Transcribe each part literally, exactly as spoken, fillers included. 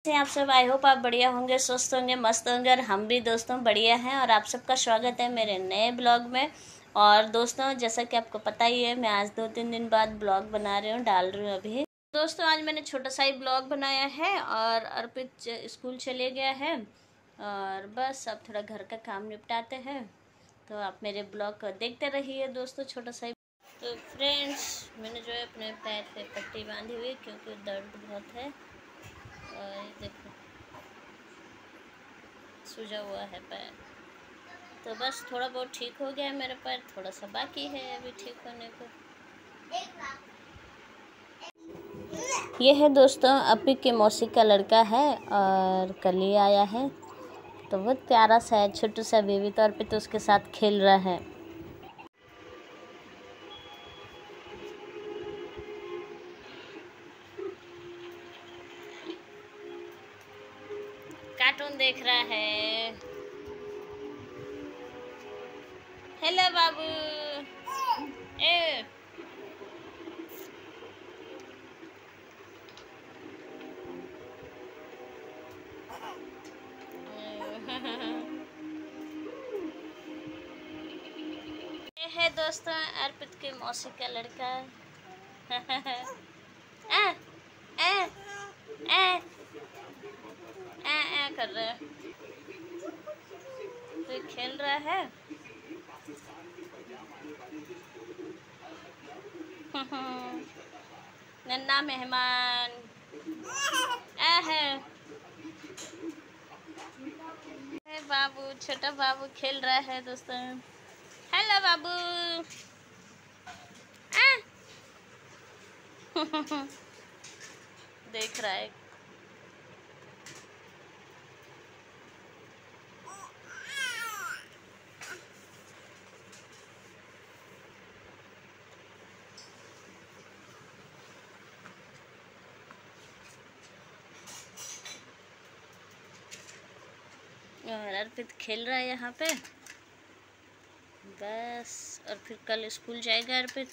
से आप सब, आई होप आप बढ़िया होंगे, स्वस्थ होंगे, मस्त होंगे। और हम भी दोस्तों बढ़िया हैं। और आप सबका स्वागत है मेरे नए ब्लॉग में। और दोस्तों जैसा कि आपको पता ही है, मैं आज दो तीन दिन बाद ब्लॉग बना रही हूँ, डाल रही हूँ अभी। दोस्तों आज मैंने छोटा सा ही ब्लॉग बनाया है और अर्पित स्कूल चले गया है और बस अब थोड़ा घर का काम निपटाते हैं। तो आप मेरे ब्लॉग को देखते रहिए दोस्तों, छोटा सा ही। तो फ्रेंड्स, मैंने जो है अपने पैर पे पट्टी बांधी हुई क्योंकि दर्द बहुत है। और ये देखो सूजा हुआ है पैर। तो बस थोड़ा बहुत ठीक हो गया है मेरा पैर, थोड़ा सा बाकी है अभी ठीक होने को। ये है दोस्तों अपी के मौसी का लड़का है और कल ही आया है। तो बहुत प्यारा सा है, छोटू सा बेबी। तो अर्पित तो उसके साथ खेल रहा है। कार्टून देख रहा है। हेलो बाबू। ए ये है दोस्तों अर्पित के मौसी का लड़का। आ, आ, आ, आ, आ कर रहा है, तो खेल रहा है। नन्ना मेहमान आ है। बाबू, छोटा बाबू खेल रहा है दोस्तों। हेलो बाबू। देख रहा है। और अर्पित खेल रहा है यहाँ पे बस। और फिर कल स्कूल जाएगा अर्पित।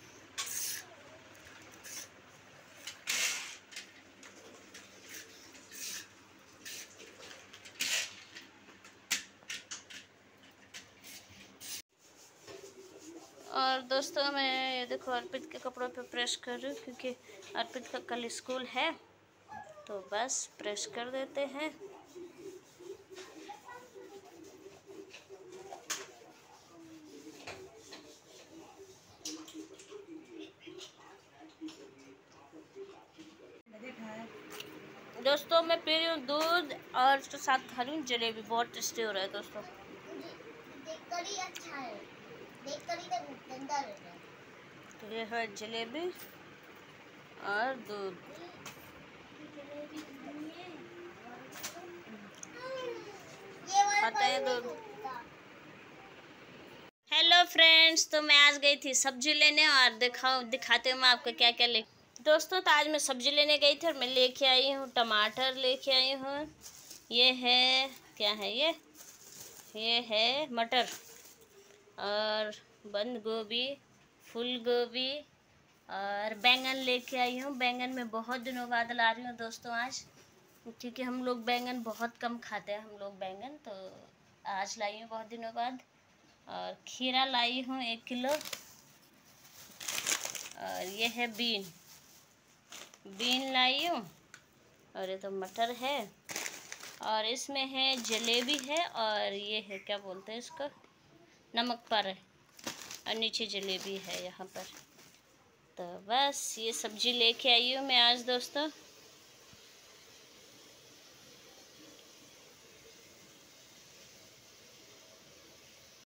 और दोस्तों मैं ये देखो अर्पित के कपड़ों पे प्रेस कर रही हूँ क्योंकि अर्पित का कल स्कूल है। तो बस प्रेस कर देते हैं। दोस्तों मैं पी रही हूँ दूध और उसके साथ खा रही हूँ जलेबी। बहुत टेस्टी हो रहा है दोस्तों। देखकर ही अच्छा है, देखकर ही गंदा लग रहा है। तो ये है जलेबी और दूध। खाता है दूध। हेलो फ्रेंड्स, तो मैं आज गई थी सब्जी लेने और दिखाओ दिखाते हूँ मैं आपको क्या क्या ले। दोस्तों तो आज मैं सब्जी लेने गई थी और मैं लेके आई हूँ टमाटर लेके आई हूँ। ये है क्या है ये ये है मटर और बंद गोभी, फूल गोभी और बैंगन लेके आई हूँ। बैंगन में बहुत दिनों बाद ला रही हूँ दोस्तों आज, क्योंकि हम लोग बैंगन बहुत कम खाते हैं हम लोग बैंगन। तो आज लाई हूँ बहुत दिनों बाद। और खीरा लाई हूँ एक किलो। और ये है बीन बीन लाई हूँ। और ये तो मटर है। और इसमें है जलेबी है और ये है क्या बोलते हैं इसको, नमक पर है। और नीचे जलेबी है यहाँ पर। तो बस ये सब्जी लेके आई हूँ मैं आज दोस्तों।